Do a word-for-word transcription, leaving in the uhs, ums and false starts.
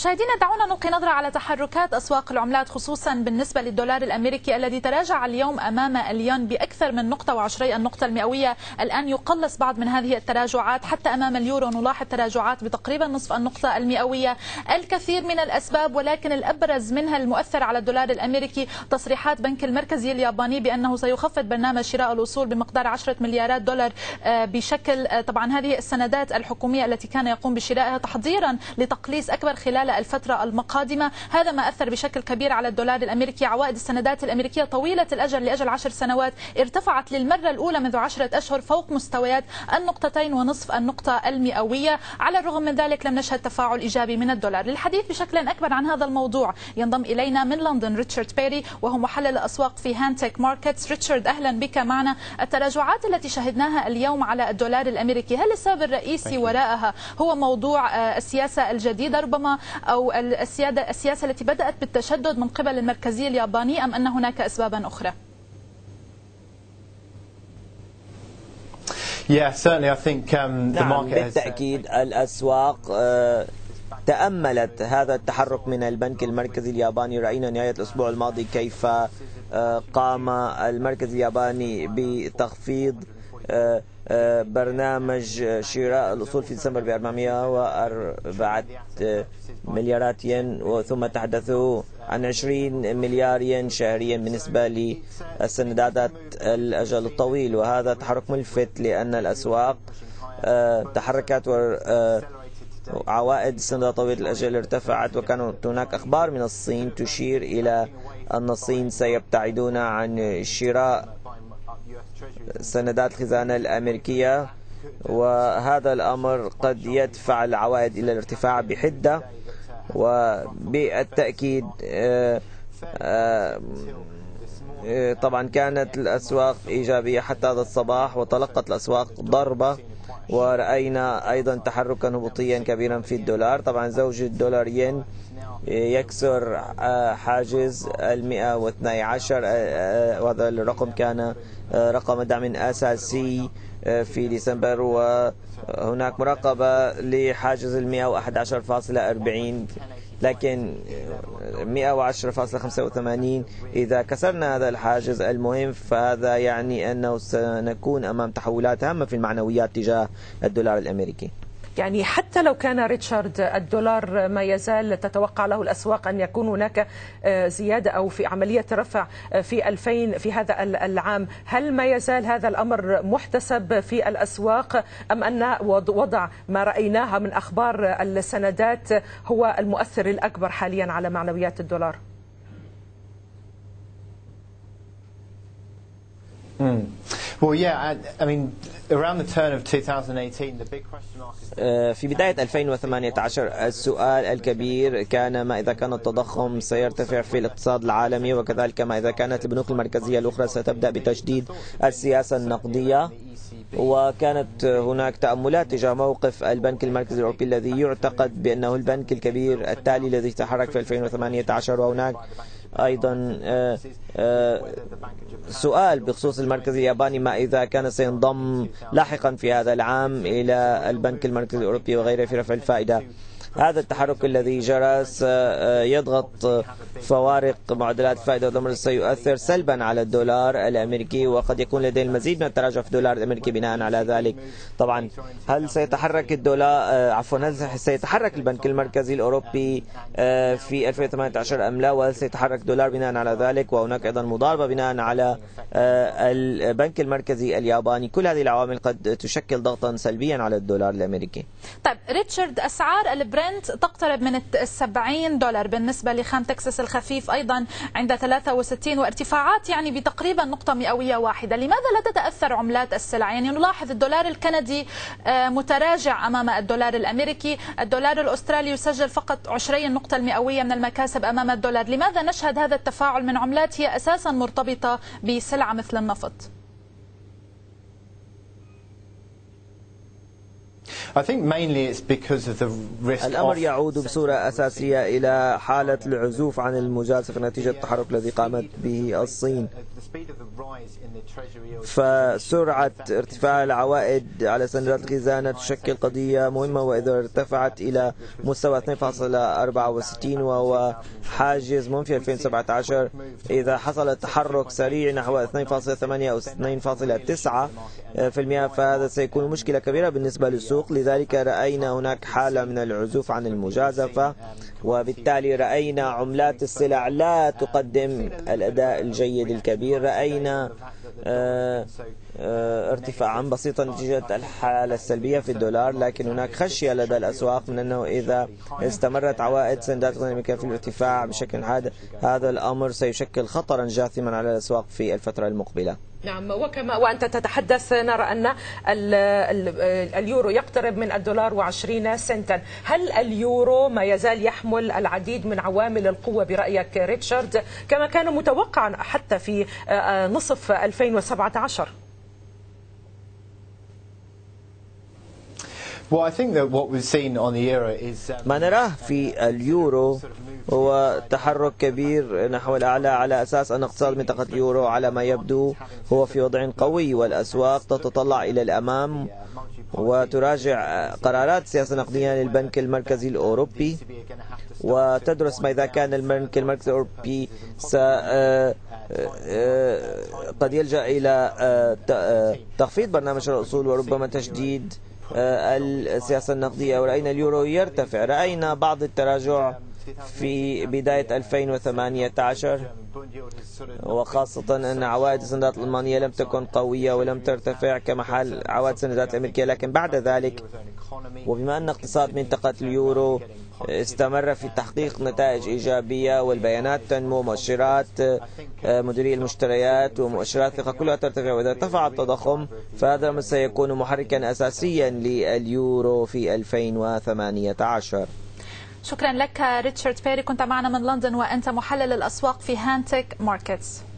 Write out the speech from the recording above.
مشاهدينا دعونا نلقي نظرة على تحركات أسواق العملات خصوصا بالنسبة للدولار الأمريكي الذي تراجع اليوم أمام الين بأكثر من نقطة وعشري النقطة المئوية. الآن يقلص بعض من هذه التراجعات، حتى أمام اليورو نلاحظ تراجعات بتقريبا نصف النقطة المئوية. الكثير من الأسباب ولكن الأبرز منها المؤثر على الدولار الأمريكي تصريحات بنك المركزي الياباني بأنه سيخفض برنامج شراء الأصول بمقدار عشرة مليارات دولار بشكل طبعا هذه السندات الحكومية التي كان يقوم بشرائها تحضيرا لتقليص أكبر خلال الفترة المقادمة. هذا ما أثر بشكل كبير على الدولار الأمريكي. عوائد السندات الأمريكية طويلة الأجل لأجل عشر سنوات ارتفعت للمرة الأولى منذ عشرة أشهر فوق مستويات النقطتين ونصف النقطة المئوية. على الرغم من ذلك لم نشهد تفاعل إيجابي من الدولار. للحديث بشكل أكبر عن هذا الموضوع ينضم إلينا من لندن ريتشارد بيري وهو محلل الأسواق في هانتك ماركتس. ريتشارد أهلا بك معنا. التراجعات التي شهدناها اليوم على الدولار الأمريكي هل السبب الرئيسي وراءها هو موضوع السياسة الجديدة ربما أو السيادة السياسة التي بدأت بالتشدد من قبل المركزية الياباني أم أن هناك أسبابا أخرى؟ نعم بالتأكيد الأسواق تأملت هذا التحرك من البنك المركزي الياباني. رأينا نهاية الأسبوع الماضي كيف قام المركز الياباني بتخفيض برنامج شراء الأصول في ديسمبر ب أربعمئة وأربعة مليارات ين، ثم تحدثوا عن عشرين مليار ين شهريا بالنسبة للسندات الأجل الطويل. وهذا تحرك ملفت لأن الأسواق تحركت وعوائد السندات طويلة الأجل ارتفعت، وكانت هناك أخبار من الصين تشير إلى أن الصين سيبتعدون عن شراء سندات الخزانة الأمريكية، وهذا الأمر قد يدفع العوائد إلى الارتفاع بحدة. وبالتأكيد طبعا كانت الأسواق إيجابية حتى هذا الصباح وتلقت الأسواق ضربة، ورأينا أيضا تحركا هبوطيا كبيرا في الدولار. طبعا زوج الدولار ين يكسر حاجز المئة واثني عشر، وهذا الرقم كان رقم دعم أساسي في ديسمبر، وهناك مراقبة لحاجز المئة وأحد عشر فاصلة أربعين، لكن مئة وعشرة فاصلة خمسة وثمانين إذا كسرنا هذا الحاجز المهم فهذا يعني أنه سنكون أمام تحولات هامة في المعنويات تجاه الدولار الأمريكي. يعني حتى لو كان ريتشارد الدولار ما يزال تتوقع له الأسواق أن يكون هناك زيادة أو في عملية رفع في ألفين في هذا العام، هل ما يزال هذا الأمر محتسب في الأسواق أم أن وضع ما رأيناها من أخبار السندات هو المؤثر الأكبر حاليا على معنويات الدولار؟ في بداية ألفين وثمانية عشر السؤال الكبير كان ما إذا كان التضخم سيرتفع في الاقتصاد العالمي، وكذلك ما إذا كانت البنوك المركزية الأخرى ستبدأ بتشديد السياسة النقدية. وكانت هناك تأملات تجاه موقف البنك المركزي الأوروبي الذي يعتقد بأنه البنك الكبير التالي الذي تحرك في ألفين وثمانية عشر. وهناك أيضا سؤال بخصوص المركز الياباني ما إذا كان سينضم لاحقا في هذا العام إلى البنك المركزي الأوروبي وغيره في رفع الفائدة. هذا التحرك الذي جرى سيضغط فوارق معدلات الفائدة والضمان سيؤثر سلبا على الدولار الأمريكي، وقد يكون لديه المزيد من التراجع في الدولار الأمريكي بناء على ذلك. طبعا هل سيتحرك الدولار عفوا هل سيتحرك البنك المركزي الأوروبي في ألفين وثمانية عشر أم لا، وهل سيتحرك الدولار بناء على ذلك؟ وهناك أيضا مضاربة بناء على البنك المركزي الياباني. كل هذه العوامل قد تشكل ضغطا سلبيا على الدولار الأمريكي. طيب ريتشارد، أسعار البرنت تقترب من السبعين دولار بالنسبة لخام تكساس الخفيف أيضا عند ثلاثة وستين، وارتفاعات يعني بتقريبا نقطة مئوية واحدة. لماذا لا تتأثر عملات السلع؟ يعني نلاحظ الدولار الكندي متراجع أمام الدولار الأمريكي، الدولار الأسترالي يسجل فقط عشري النقطة المئوية من المكاسب أمام الدولار. لماذا نشهد هذا التفاعل من عملات هي أساسا مرتبطة بسلعة مثل النفط؟ الأمر يعود بصورة أساسية إلى حالة العزوف عن المجازفة نتيجة التحرك الذي قامت به الصين. فسرعة ارتفاع العوائد على سندات الخزانة تشكل قضية مهمة، وإذا ارتفعت إلى مستوى اثنين فاصلة أربعة وستين وهو حاجز منذ في ألفين وسبعة عشر، إذا حصل تحرك سريع نحو اثنين فاصلة ثمانية أو اثنين فاصلة تسعة في المئة فهذا سيكون مشكلة كبيرة بالنسبة للسوق. لذلك رأينا هناك حالة من العزوف عن المجازفة، وبالتالي رأينا عملات السلع لا تقدم الأداء الجيد الكبير. رأينا اه اه ارتفاعا بسيطا نتيجة الحالة السلبية في الدولار، لكن هناك خشية لدى الأسواق من أنه إذا استمرت عوائد سندات الأمريكية في الارتفاع بشكل حاد هذا الأمر سيشكل خطرا جاثما على الأسواق في الفترة المقبلة. نعم، وكما وأنت تتحدث نرى أن ال ال اليورو يقترب من الدولار وعشرين سنتا. هل اليورو ما يزال يحمل العديد من عوامل القوة برأيك ريتشارد كما كان متوقعا حتى في نصف ألفين وسبعة عشر؟ ما نراه في اليورو هو تحرك كبير نحو الأعلى، على أساس أن اقتصاد منطقة اليورو على ما يبدو هو في وضع قوي، والأسواق تتطلع إلى الأمام وتراجع قرارات سياسة نقدية للبنك المركزي الأوروبي، وتدرس ما إذا كان البنك المركزي الأوروبي قد يلجأ إلى تخفيض برنامج الأصول وربما تشديد السياسة النقدية. ورأينا اليورو يرتفع، رأينا بعض التراجع في بداية ألفين وثمانية عشر، وخاصة أن عوائد السندات الألمانية لم تكن قوية ولم ترتفع كما حال عوائد السندات الأمريكية. لكن بعد ذلك وبما أن اقتصاد منطقة اليورو استمر في تحقيق نتائج إيجابية والبيانات تنمو، مؤشرات مديري المشتريات ومؤشرات الثقة كلها ترتفع، وإذا ارتفع التضخم فهذا الأمر سيكون محركا أساسيا لليورو في ألفين وثمانية عشر. شكرا لك ريتشارد بيري، كنت معنا من لندن وأنت محلل الأسواق في هانتك ماركتس.